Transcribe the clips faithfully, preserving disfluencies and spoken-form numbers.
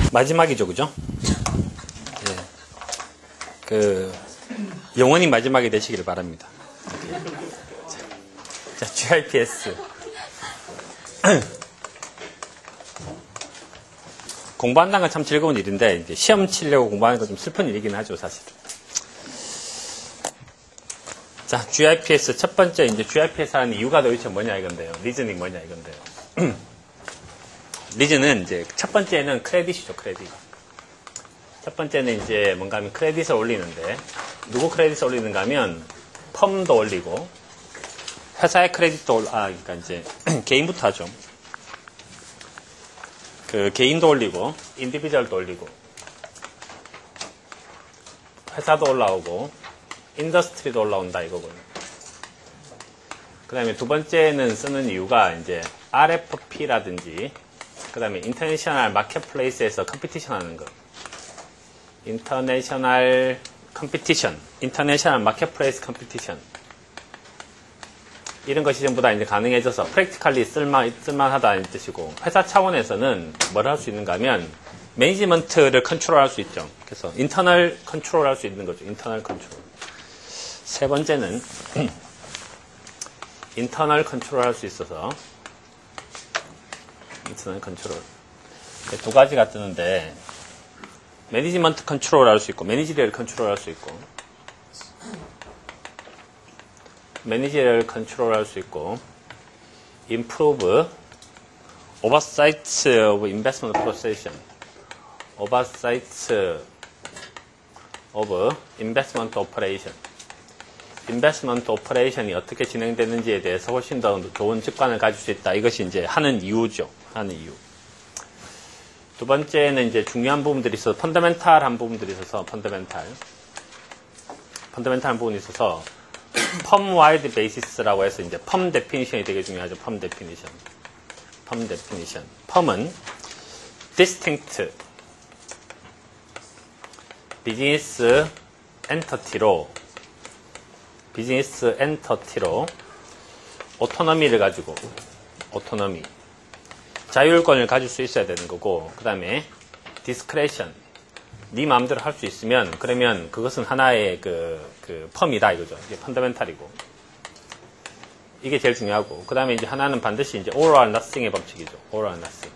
마지막이죠, 그죠? 예. 그, 영원히 마지막이 되시길 바랍니다. 자, 지아이피에스. 공부한다는 건 참 즐거운 일인데, 이제 시험 치려고 공부하는 건 좀 슬픈 일이긴 하죠, 사실. 자, 지아이피에스 첫 번째, 이제 지아이피에스 하는 이유가 도대체 뭐냐 이건데요. 리즈닝 뭐냐 이건데요. 리즈는 이제 첫 번째는 크레딧이죠, 크레딧. 첫 번째는 이제 뭔가 하면 크레딧을 올리는데, 누구 크레딧을 올리는가 하면, 펌도 올리고, 회사의 크레딧도 올라, 아, 그러니까 이제, 개인부터 하죠. 그, 개인도 올리고, 인디비주얼도 올리고, 회사도 올라오고, 인더스트리도 올라온다 이거고요. 그 다음에 두 번째는 쓰는 이유가 이제, 알에프피라든지, 그 다음에 인터내셔널 마켓플레이스에서 컴피티션 하는 거. 인터내셔널 컴피티션, 인터내셔널 마켓플레이스 컴피티션. 이런 것이 전부 다 이제 가능해져서 프랙티컬리 쓸만, 쓸만하다는 뜻이고, 회사 차원에서는 뭘 할 수 있는가 하면, 매니지먼트를 컨트롤 할 수 있죠. 그래서 인터널 컨트롤 할 수 있는 거죠. 인터널 컨트롤. 세 번째는, 인터널 컨트롤 할 수 있어서, 인터널 컨트롤. 두 가지가 뜨는데, 매니지먼트 컨트롤 할 수 있고, 매니지리얼 컨트롤 할 수 있고, 매니지리얼 컨트롤 할 수 있고, improve, oversight of investment process, oversight of investment operation. 인베스트먼트 오퍼레이션이 어떻게 진행되는지에 대해서 훨씬 더 좋은 직관을 가질 수 있다. 이것이 이제 하는 이유죠. 하는 이유. 두 번째는 이제 중요한 부분들이 있어서, 펀더멘탈한 부분들이 있어서, 펀더멘탈. 펀더멘탈한 부분이 있어서, 펌 와이드 베이시스라고 해서 이제 펌 데피니션이 되게 중요하죠. 펌 데피니션. 펌 데피니션. 펌은 distinct 비즈니스 엔터티로 비즈니스 엔터티로 오토노미를 가지고 오토노미 자율권을 가질 수 있어야 되는 거고, 그 다음에 디스크레션 네 마음대로 할 수 있으면 그러면 그것은 하나의 그, 그 펌이다 이거죠. 이게 펀더멘탈이고 이게 제일 중요하고, 그 다음에 이제 하나는 반드시 이제 all or nothing의 법칙이죠. all or nothing.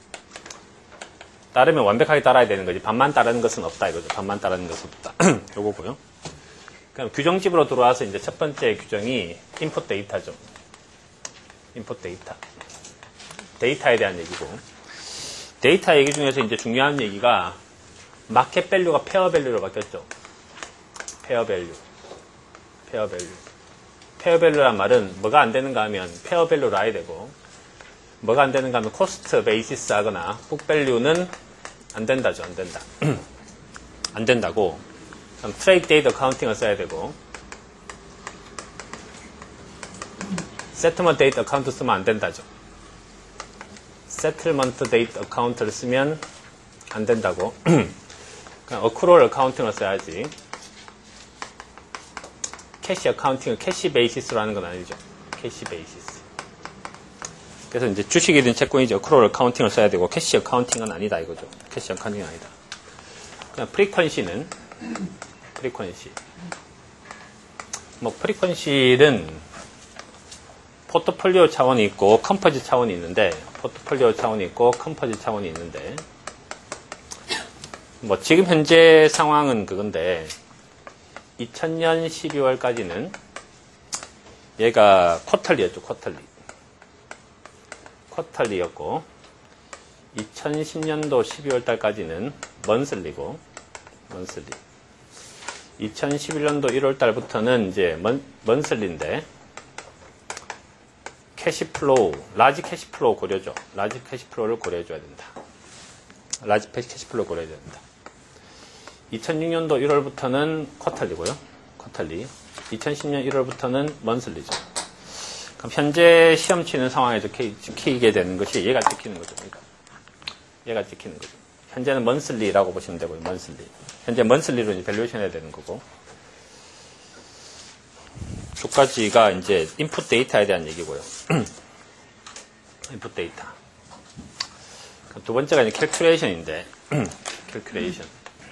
따르면 완벽하게 따라야 되는 거지 반만 따르는 것은 없다 이거죠. 반만 따르는 것은 없다. 요거고요. 그럼 규정집으로 들어와서 이제 첫 번째 규정이 인풋 데이터죠. 인풋 데이터. 데이터에 대한 얘기고, 데이터 얘기 중에서 이제 중요한 얘기가 마켓 밸류가 페어 밸류로 바뀌었죠. 페어 밸류. 페어 밸류. 페어 밸류란 말은 뭐가 안 되는가 하면 페어 밸류로 해야 되고, 뭐가 안 되는가 하면 코스트 베이시스 하거나 북 밸류는 안 된다죠. 안 된다. 안 된다고. 그럼 트레이드 데이터 어카운팅을 써야 되고, 세틀먼트 데이터 어카운트 쓰면 안 된다죠. 세틀먼트 데이터 어카운트를 쓰면 안 된다고. 그냥 어크롤 어카운팅을 써야지. 캐시 어카운팅을 캐시 베이시스로 하는 건 아니죠. 캐시 베이시스. 그래서 이제 주식이든 채권이든 어크롤 어카운팅을 써야 되고, 캐시 어카운팅은 아니다 이거죠. 캐시 어카운팅은 아니다. 그냥 프리퀀시는 프리퀀시. 뭐 프리퀀시는 포트폴리오 차원이 있고 컴포지 차원이 있는데, 포트폴리오 차원이 있고 컴포지 차원이 있는데, 뭐 지금 현재 상황은 그건데, 이천 년 십이월까지는 얘가 쿼털리였죠. 쿼털리. 쿼털리였고, 이천십 년도 십이월 달까지는 먼슬리고, 먼슬리. 이천십일 년도 일월 달부터는 이제 먼, 먼슬리인데, 캐시플로우, 라지 캐시플로우 고려죠. 라지 캐시플로우를 고려해줘야 된다. 라지 캐시플로우 고려해줘야 된다. 이천육 년도 일월부터는 쿼털리고요. 쿼털리. 이천십 년 일월부터는 먼슬리죠. 그럼 현재 시험 치는 상황에서 지키게 되는 것이 얘가 지키는 거죠. 얘가, 얘가 지키는 거죠. 현재는 먼슬리라고 보시면 되고요. 먼슬리. 현재 먼슬리로 이제 밸류에이션 해야 되는 거고. 두 가지가 이제 인풋 데이터에 대한 얘기고요. 인풋 데이터. 두 번째가 이제 캘큘레이션인데, calculation.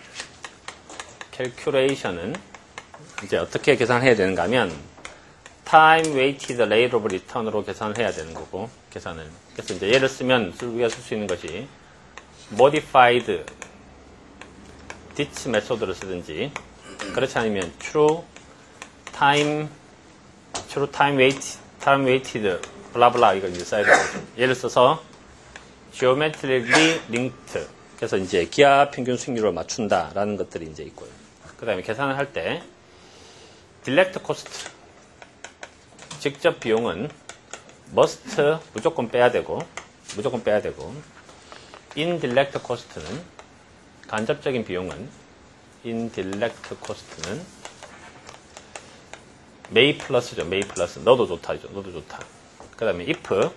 calculation은 이제 어떻게 계산을 해야 되는가 하면 time weighted rate of return으로 계산을 해야 되는 거고, 계산을. 그래서 이제 얘를 쓰면 우리가 쓸 수 있는 것이 modified ditch 메소드를 쓰든지, 그렇지 않으면 true time true time weight time weighted 블라블라 이걸 이제 써야 되거든요. 예를 써서 geometrically linked, 그래서 이제 기하 평균 수익률을 맞춘다라는 것들이 이제 있고요. 그 다음에 계산을 할 때 direct cost, 직접 비용은 must 무조건 빼야 되고, 무조건 빼야 되고, indirect cost는 간접적인 비용은 indirect cost는 may 플러스죠. may 플러스. 너도 좋다죠. 너도 좋다. 그 다음에 if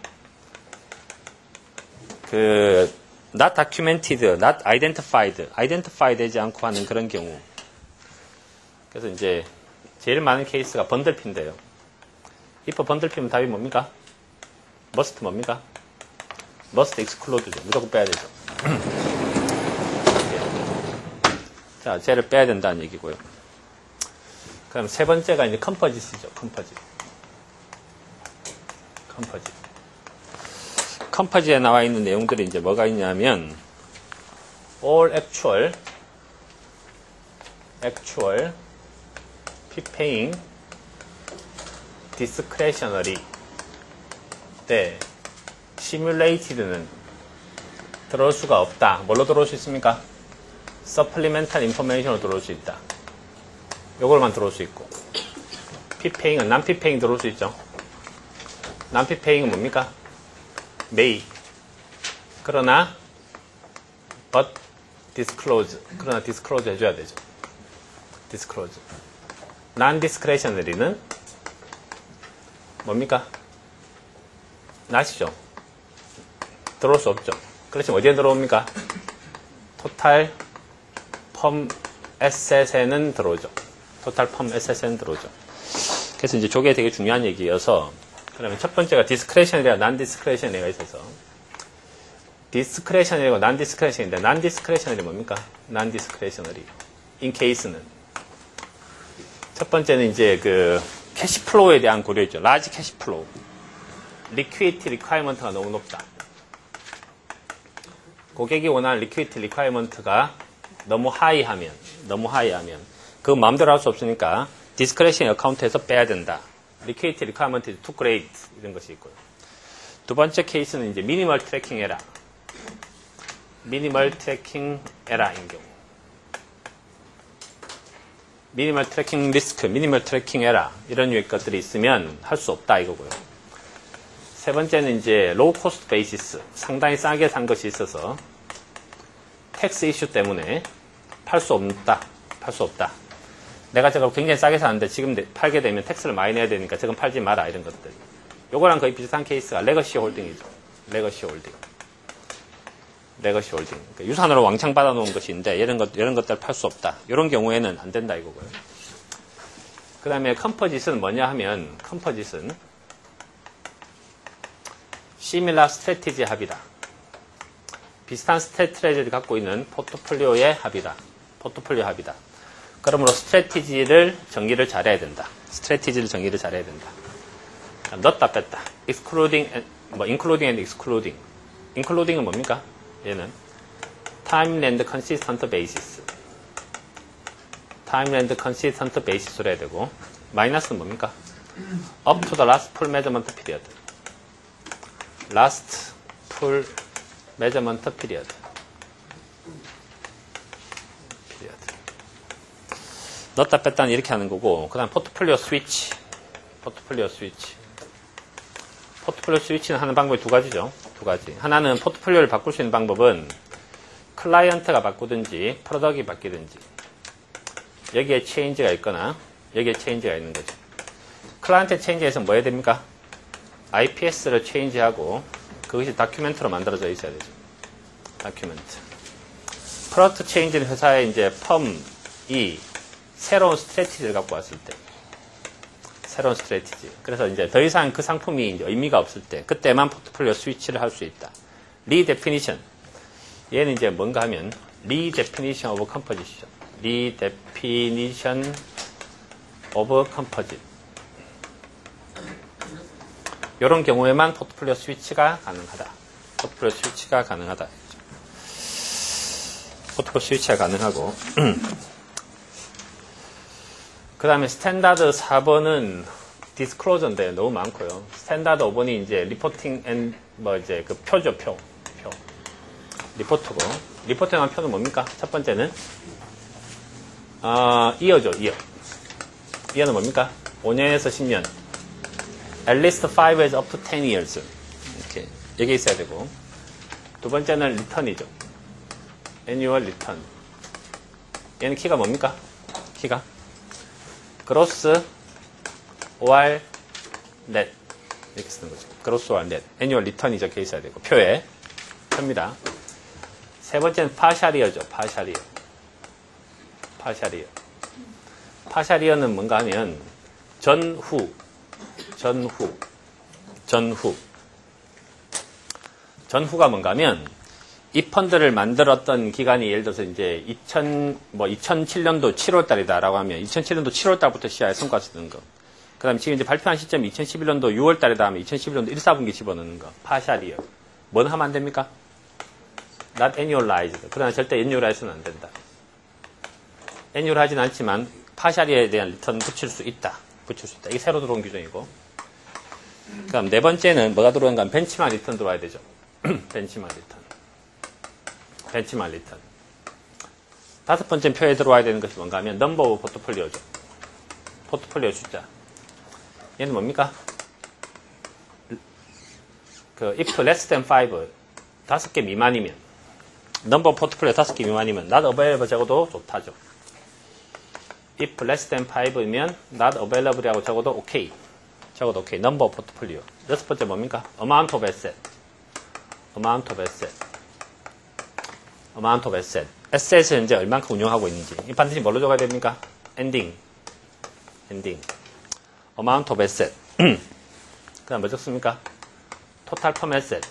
그 not documented, not identified, identify 되지 않고 하는 그런 경우. 그래서 이제 제일 많은 케이스가 번들피인데요. if 번들피면 답이 뭡니까? must 뭡니까? must exclude죠. 무조건 빼야 되죠. 자, 쟤를 빼야 된다는 얘기고요. 그럼 세 번째가 이제 컴퍼짓이죠. 컴퍼짓. 컴퍼짓. 컴퍼짓에 나와 있는 내용들이 이제 뭐가 있냐면 all actual, actual, prepaying, discretionary 때 simulated는 들어올 수가 없다. 뭘로 들어올 수 있습니까? supplemental information으로 들어올 수 있다. 요걸만 들어올 수 있고, prepaying은 non-prepaying 들어올 수 있죠. non-prepaying은 뭡니까? may. 그러나 but disclose. 그러나 disclose 해줘야 되죠. disclose. non-discretionary는 뭡니까? 나시죠? 들어올 수 없죠. 그렇지만 어디에 들어옵니까? total 펌 에셋에는 들어오죠. 토탈 펌 에셋에는 들어오죠. 그래서 이제 저게 되게 중요한 얘기여서, 그러면 첫 번째가 디스크레셔너리와 난 디스크레셔너리가 있어서, 디스크레셔너리고 난 디스크레셔너리인데, 난 디스크레셔너리 뭡니까? 난 디스크레셔너리. in case는. 첫 번째는 이제 그 캐시플로우에 대한 고려있죠. 라지 캐시플로우. 리퀴디티 리콰이먼트가 너무 높다. 고객이 원하는 리퀴디티 리콰이먼트가 너무 하이하면, 너무 하이하면, 그거 마음대로 할 수 없으니까, 디스크레션 어카운트에서 빼야 된다. 리퀴디티 리퀘어먼트 is too great. 이런 것이 있고요. 두 번째 케이스는 이제 미니멀 트래킹 에라. 미니멀 트래킹 에라인 경우. 미니멀 트래킹 리스크, 미니멀 트래킹 에라. 이런 류의 것들이 있으면 할 수 없다 이거고요. 세 번째는 이제 로우 코스트 베이시스. 상당히 싸게 산 것이 있어서, 텍스 이슈 때문에 팔 수 없다. 팔 수 없다. 내가 저걸 굉장히 싸게 샀는데 지금 팔게 되면 텍스를 많이 내야 되니까 저건 팔지 마라. 이런 것들. 요거랑 거의 비슷한 케이스가 레거시 홀딩이죠. 레거시 홀딩. 레거시 홀딩. 그러니까 유산으로 왕창 받아놓은 것인데 이런 것, 이런 것들 팔 수 없다. 이런 경우에는 안 된다 이거고요. 그 다음에 컴퍼짓은 뭐냐 하면, 컴퍼짓은 시밀라 스트래티지 합이다. 비슷한 스트래티지를 갖고 있는 포트폴리오의 합이다. 포트폴리오 합이다. 그러므로 스트래티지를 정리를 잘해야 된다. 스트래티지를 정리를 잘해야 된다. 넣었다 뺐다. excluding, and, 뭐 including and excluding. including은 뭡니까? 얘는 time and consistent basis. time and consistent basis로 해야 되고, 마이너스는 뭡니까? up to the last full measurement period. last full measurement period. 넣었다 뺐다는 이렇게 하는 거고, 그 다음 포트폴리오 스위치. 포트폴리오 스위치. 포트폴리오 스위치는 하는 방법이 두 가지죠. 두 가지. 하나는 포트폴리오를 바꿀 수 있는 방법은 클라이언트가 바꾸든지 프로덕이 바뀌든지, 여기에 체인지가 있거나 여기에 체인지가 있는 거죠. 클라이언트 체인지에서 뭐 해야 됩니까? 아이피에스를 체인지하고 그것이 다큐멘트로 만들어져 있어야 되죠. 다큐멘트. 프로덕트 체인지는 회사에 이제 펌이 새로운 스트래티지를 갖고 왔을 때, 새로운 스트래티지. 그래서 이제 더 이상 그 상품이 이제 의미가 없을 때, 그때만 포트폴리오 스위치를 할 수 있다. 리데피니션. 얘는 이제 뭔가 하면 redefinition of composition. redefinition of composite. 이런 경우에만 포트폴리오 스위치가 가능하다. 포트폴리오 스위치가 가능하다. 포트폴리오 스위치가 가능하고. 그 다음에 스탠다드 사 번은 디스클로저인데 너무 많고요. 스탠다드 오 번이 이제 리포팅 앤 뭐 이제 그 표죠, 표. 표. 리포트고. 리포트에 대한 표는 뭡니까? 첫 번째는 아, 이어죠, 이어. 이어는 뭡니까? 오 년에서 십 년. At least five years up to ten years. 이렇게 여기 있어야 되고. 두 번째는 리턴이죠. Annual return. 얘는 키가 뭡니까? 키가 gross or net 이렇게 쓰는 거죠. gross or net. Annual return이 적혀 있어야 되고 표에 표입니다. 세 번째는 partial year죠. partial year. partial year. partial year는 뭔가 하면 전후 전후, 전후. 전후가 뭔가 하면, 이 펀드를 만들었던 기간이 예를 들어서 이제 이천, 뭐 이천칠 년도 칠월 달이다라고 하면, 이천칠 년도 칠월 달부터 시작해 성과 쓰는 거. 그 다음에 지금 이제 발표한 시점이 이천십일 년도 유월 달이다 하면 이천십일 년도 일, 사 분기 집어넣는 거. 파샬이요. 뭔 하면 안 됩니까? Not annualized. 그러나 절대 annualize는 안 된다. annual 하진 않지만, 파샬이에 대한 리턴 붙일 수 있다. 붙일 수 있다. 이게 새로 들어온 규정이고. 그 다음 네 번째는 뭐가 들어오는가 하면 벤치마크 리턴 들어와야 되죠. 벤치마크 리턴. 벤치마크 리턴. 다섯 번째 표에 들어와야 되는 것이 뭔가 하면 넘버 오브 포트폴리오죠. 포트폴리오 숫자. 얘는 뭡니까? 그 if less than five, 다섯 개 미만이면, 넘버 포트폴리오 다섯 개 미만이면 not available 적어도 좋다죠. if less than five이면 not available이라고 적어도 오케이. 적어도 오케이. 넘버 포트폴리오. 여섯 번째 뭡니까? amount of asset. amount of asset. amount of asset. asset을 현재 얼만큼 운용하고 있는지. 이 반드시 뭘로 적어야 됩니까? ending. ending. amount of asset. 그 다음 뭐 적습니까? total firm asset.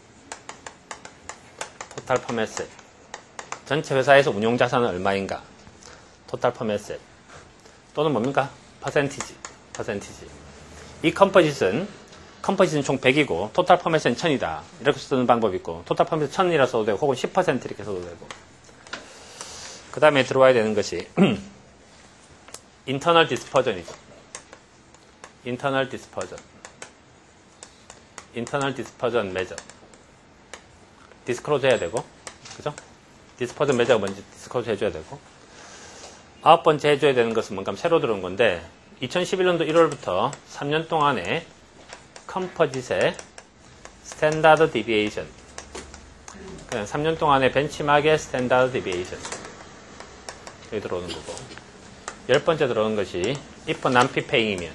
total firm asset. 전체 회사에서 운용 자산은 얼마인가? total firm asset. 또는 뭡니까? percentage. percentage. 이 컴포짓은, 컴포짓은 총 백이고, 토탈 퍼밋은 천이다. 이렇게 쓰는 방법이 있고, 토탈 퍼밋은 천이라 써도 되고, 혹은 십 퍼센트 이렇게 써도 되고. 그 다음에 들어와야 되는 것이, internal dispersion이죠. internal dispersion. internal dispersion measure. 디스클로즈 해야 되고, 그죠? dispersion measure가 뭔지 디스클로즈 해줘야 되고. 아홉 번째 해줘야 되는 것은 뭔가 새로 들어온 건데, 이천십일 년도 일월부터 삼 년 동안의 컴포짓의 스탠다드 디비에이션. 그냥 삼 년 동안의 벤치마크의 스탠다드 디비에이션. 여기 들어오는 거고. 열 번째 들어오는 것이 if non-prepaying이면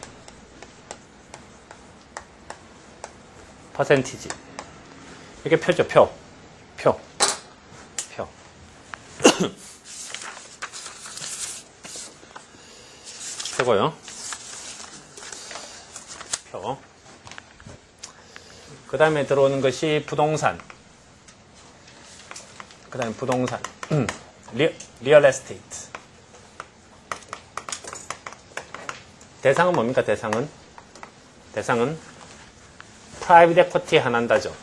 퍼센티지. 이게 표죠, 표. 표. 표. 표고요. 표. 그 다음에 들어오는 것이 부동산. 그 다음에 부동산. 리, 리얼 에스테이트. 대상은 뭡니까, 대상은? 대상은 프라이빗 에쿼티에 한한다죠.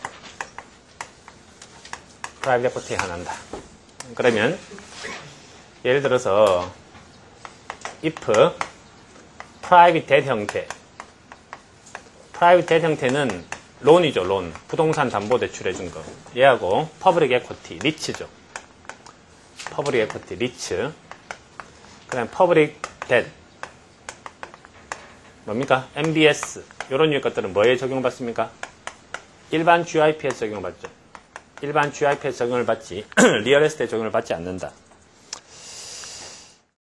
프라이빗 에쿼티에 한한다. 그러면, 예를 들어서, if 프라이빗 뎃 형태. 프라이빗 뎃 형태는 론이죠, 론. 부동산 담보 대출해 준 거. 얘하고 퍼블릭 에쿼티, 리츠죠. 퍼블릭 에쿼티, 리츠. 그 다음 퍼블릭 뎃. 뭡니까? 엠비에스. 이런 류의 것들은 뭐에 적용받습니까? 일반 지아이피에스 적용받죠. 일반 지아이피에스 적용을 받지, 리얼 에스테이트 적용을 받지 않는다.